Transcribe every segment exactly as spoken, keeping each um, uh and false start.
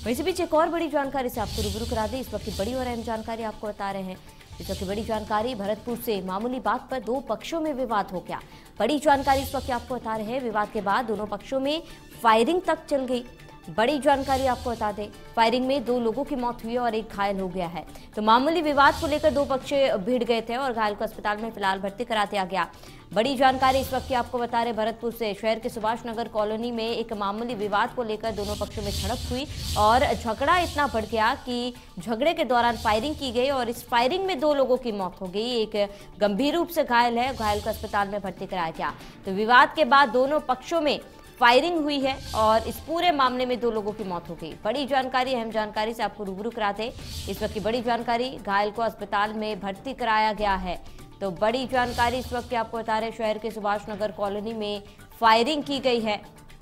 वहीं से बीच एक और बड़ी जानकारी से आपको रूबरू करा दें। इस वक्त की बड़ी और अहम जानकारी आपको बता रहे हैं। इस वक्त की बड़ी जानकारी, भरतपुर से मामूली बात पर दो पक्षों में विवाद हो गया। बड़ी जानकारी इस वक्त आपको बता रहे हैं। विवाद के बाद दोनों पक्षों में फायरिंग तक चल गई। बड़ी जानकारी आपको बता दें, फायरिंग में दो लोगों की मौत हुई और एक घायल हो गया है। तो मामूली विवाद को लेकर दो पक्ष भिड़ गए थे और घायल को अस्पताल में फिलहाल भर्ती करा दिया गया। बड़ी जानकारी इस वक्त की आपको बता रहे भरतपुर से। शहर के सुभाष नगर कॉलोनी में एक मामूली विवाद को लेकर दोनों पक्षों में झड़प हुई और झगड़ा इतना बढ़ गया कि झगड़े के दौरान फायरिंग की गई और इस फायरिंग में दो लोगों की मौत हो गई। एक गंभीर रूप से घायल है, घायल को अस्पताल में भर्ती कराया गया। तो विवाद के बाद दोनों पक्षों में फायरिंग हुई है और इस पूरे मामले में दो लोगों की मौत हो गई। बड़ी जानकारी, अहम जानकारी से आपको रूबरू कराते। इस वक्त की बड़ी जानकारी, घायल को अस्पताल में भर्ती कराया गया है। तो बड़ी जानकारी इस वक्त आपको बता रहे, शहर के सुभाष नगर कॉलोनी में फायरिंग की गई है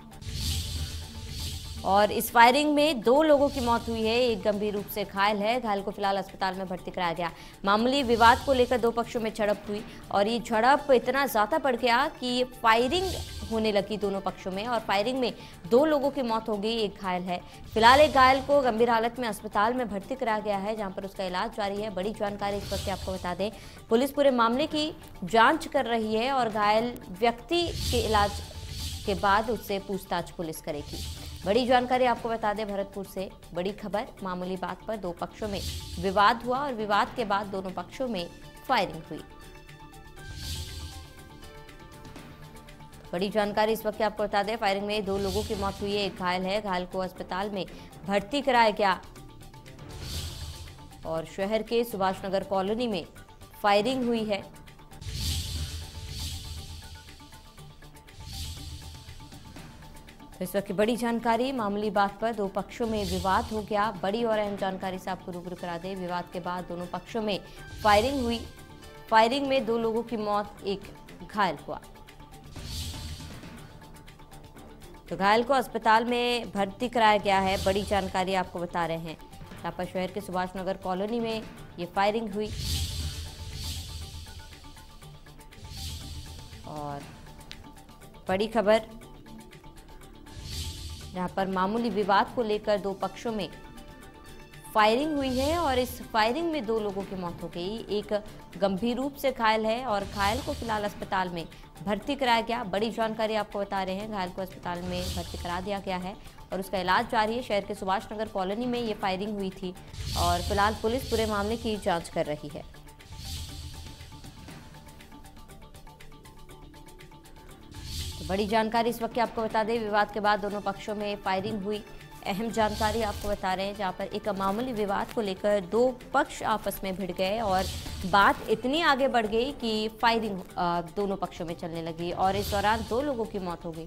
और इस फायरिंग में दो लोगों की मौत हुई है, एक गंभीर रूप से घायल है। घायल को फिलहाल अस्पताल में भर्ती कराया गया। मामूली विवाद को लेकर दो पक्षों में झड़प हुई और ये झड़प इतना ज्यादा बढ़ गया कि फायरिंग होने लगी दोनों पक्षों में और फायरिंग में दो लोगों की मौत हो गई, एक घायल है। फिलहाल एक घायल को गंभीर हालत में अस्पताल में भर्ती कराया गया है, जहां पर उसका इलाज जारी है। बड़ी जानकारी इस वक्त आपको बता दें, पुलिस पूरे मामले की जांच कर रही है और घायल व्यक्ति के इलाज के बाद उससे पूछताछ पुलिस करेगी। बड़ी जानकारी आपको बता दें भरतपुर से। बड़ी खबर, मामूली बात पर दो पक्षों में विवाद हुआ और विवाद के बाद दोनों पक्षों में फायरिंग हुई। बड़ी जानकारी इस वक्त आपको बता दें, फायरिंग में दो लोगों की मौत हुई है, एक घायल है। घायल को अस्पताल में भर्ती कराया गया और शहर के सुभाष नगर कॉलोनी में फायरिंग हुई है। तो इस वक्त की बड़ी जानकारी, मामूली बात पर दो पक्षों में विवाद हो गया। बड़ी और अहम जानकारी से आपको रूबरू करा दें। विवाद के बाद दोनों पक्षों में फायरिंग हुई। फायरिंग में दो लोगों की मौत, एक घायल हुआ। तो घायल को अस्पताल में भर्ती कराया गया है। बड़ी जानकारी आपको बता रहे हैं। यहाँ पर शहर के सुभाष नगर कॉलोनी में ये फायरिंग हुई और बड़ी खबर, यहाँ पर मामूली विवाद को लेकर दो पक्षों में फायरिंग हुई है और इस फायरिंग में दो लोगों की मौत हो गई, एक गंभीर रूप से घायल है और घायल को फिलहाल अस्पताल में भर्ती कराया गया। बड़ी जानकारी आपको बता रहे हैं, घायल को अस्पताल में भर्ती करा दिया गया है और उसका इलाज जारी है। शहर के सुभाष नगर कॉलोनी में ये फायरिंग हुई थी और फिलहाल पुलिस पूरे मामले की जांच कर रही है। तो बड़ी जानकारी इस वक्त आपको बता दें, विवाद के बाद दोनों पक्षों में फायरिंग हुई। अहम जानकारी आपको बता रहे हैं, जहां पर एक मामूली विवाद को लेकर दो पक्ष आपस में भिड़ गए और बात इतनी आगे बढ़ गई कि फायरिंग दोनों पक्षों में चलने लगी और इस दौरान दो लोगों की मौत हो गई।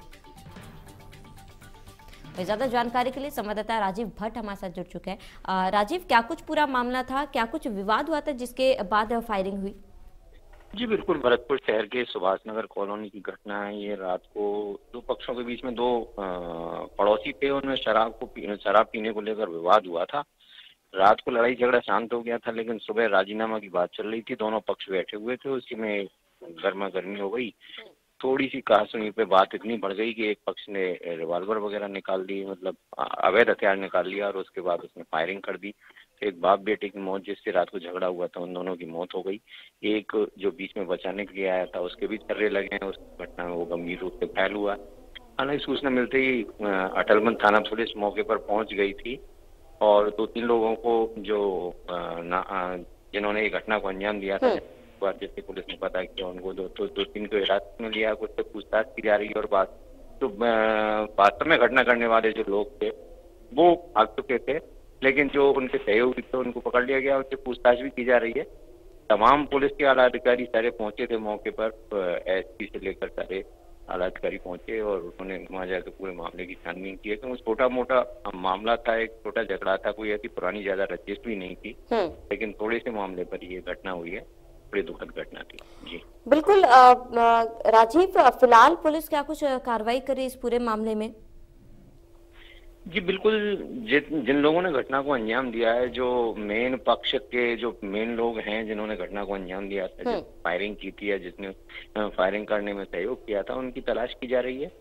ज्यादा जानकारी के लिए संवाददाता राजीव भट्ट हमारे साथ जुड़ चुके हैं। राजीव, क्या कुछ पूरा मामला था, क्या कुछ विवाद हुआ था जिसके बाद फायरिंग हुई? जी बिल्कुल, भरतपुर शहर के सुभाष नगर कॉलोनी की घटना है। ये रात को दो पक्षों के बीच में दो पड़ोसी थे, उनमें शराब को पी, शराब पीने को लेकर विवाद हुआ था। रात को लड़ाई झगड़ा शांत हो गया था, लेकिन सुबह राजीनामा की बात चल रही थी। दोनों पक्ष बैठे हुए थे, उसी में गर्मा गर्मी हो गई। थोड़ी सी कहासुनी पे बात इतनी बढ़ गई कि एक पक्ष ने रिवॉल्वर वगैरह निकाल दी, मतलब अवैध हथियार निकाल लिया और उसके बाद उसने फायरिंग कर दी। एक बाप बेटे की मौत, जिससे रात को झगड़ा हुआ था, उन दोनों की मौत हो गई। एक जो बीच में बचाने के लिए आया था, उसके भी छर्रे लगे हैं। उस घटना में वो गंभीर रूप से घायल हुआ। हालांकि सूचना मिलते ही अटलमंद थाना पुलिस मौके पर पहुंच गई थी और दो तीन लोगों को जो जिन्होंने ये घटना को अंजाम दिया था, जैसे पुलिस ने पता किया, उनको दो तो दो तीन को हिरासत में लिया, कुछ से पूछताछ की जा रही है और बात तो वास्तव में घटना करने वाले जो लोग थे वो भाग चुके थे, लेकिन जो उनके सहयोगी थे उनको पकड़ लिया गया, उनसे पूछताछ भी की जा रही है। तमाम पुलिस के आला अधिकारी सारे पहुंचे थे मौके पर, एसपी से लेकर सारे आला अधिकारी पहुंचे और उन्होंने वहां जाकर पूरे मामले की छानबीन की है। तो छोटा मोटा मामला था, एक छोटा झगड़ा था, कोई ऐसी पुरानी ज्यादा रंजिश भी नहीं थी, लेकिन थोड़े से मामले पर ये घटना हुई है। बड़ी दुखद घटना थी। जी बिल्कुल। राजीव, फिलहाल पुलिस क्या कुछ कार्रवाई करी इस पूरे मामले में? जी बिल्कुल, जिन जिन लोगों ने घटना को अंजाम दिया है, जो मेन पक्ष के जो मेन लोग हैं जिन्होंने घटना को अंजाम दिया था, जो फायरिंग की थी या जिसने फायरिंग करने में सहयोग किया था, उनकी तलाश की जा रही है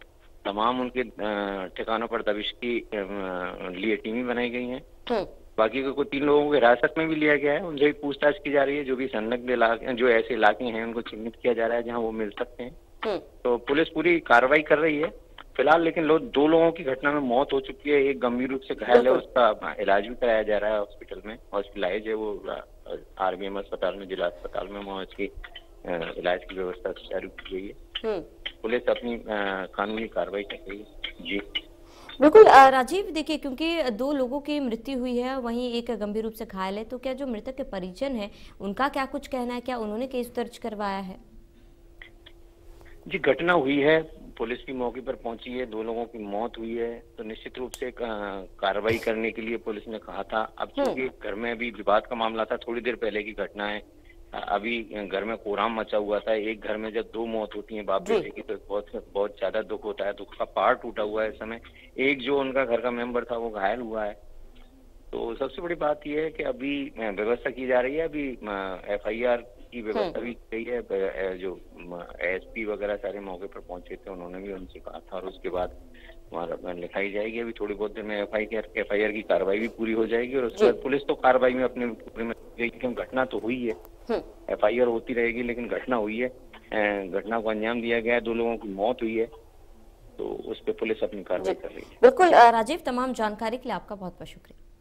तमाम उनके अ, ठिकानों पर दबिश की अ, लिए टीमें बनाई गई हैं। हम्म। बाकी के कोई तीन लोगों को हिरासत में भी लिया गया है, उनसे भी पूछताछ की जा रही है। जो भी संदिग्ध इलाके, जो ऐसे इलाके हैं, उनको चिन्हित किया जा रहा है जहां वो मिल सकते हैं। हम्म। तो पुलिस पूरी कार्रवाई कर रही है फिलहाल। लेकिन लो, दो लोगों की घटना में मौत हो चुकी है, एक गंभीर रूप से घायल है, बिल्कुल। उसका इलाज भी कराया जा रहा है हॉस्पिटल में। हॉस्पिटलाइज है वो आरबीएम अस्पताल में, जिला अस्पताल में, वहाँ उसकी अ, इलाज की व्यवस्था सुचारू की गई है। हम्म। पुलिस अपनी अ, कानूनी कार्रवाई कर रही है। जी बिल्कुल अ, राजीव, देखिए, क्योंकि दो लोगों की मृत्यु हुई है, वहीं एक गंभीर रूप से घायल है, तो क्या जो मृतक के परिजन हैं उनका क्या कुछ कहना है? क्या उन्होंने केस दर्ज करवाया है? जी, घटना हुई है, पुलिस भी मौके पर पहुंची है, दो लोगों की मौत हुई है, तो निश्चित रूप से कार्रवाई करने के लिए पुलिस ने कहा था। अब चूंकि घर में अभी विवाद का मामला था, थोड़ी देर पहले की घटना है, अभी घर में कोहराम मचा हुआ था। एक घर में जब दो मौत होती है बाप बेटे की, तो बहुत बहुत ज्यादा दुख होता है, दुख का पहाड़ टूटा हुआ है इस समय। एक जो उनका घर का मेंबर था वो घायल हुआ है। तो सबसे बड़ी बात यह है कि अभी व्यवस्था की जा रही है, अभी एफ आई आर की व्यवस्था भी की गई है। जो एसपी वगैरह सारे मौके पर पहुंचे थे, उन्होंने भी उनसे कहा था, और उसके बाद हमारा लिखाई जाएगी। अभी थोड़ी बहुत देर में F I R F I R की कार्रवाई भी पूरी हो जाएगी, और उसके बाद पुलिस तो कार्रवाई में अपने पूरे में गई, क्योंकि घटना तो हुई है। एफ आई आर होती रहेगी, लेकिन घटना हुई है, घटना को अंजाम दिया गया है, दो लोगों की मौत हुई है, तो उस पर पुलिस अपनी कार्रवाई कर रही है। बिल्कुल राजीव, तमाम जानकारी के लिए आपका बहुत बहुत शुक्रिया।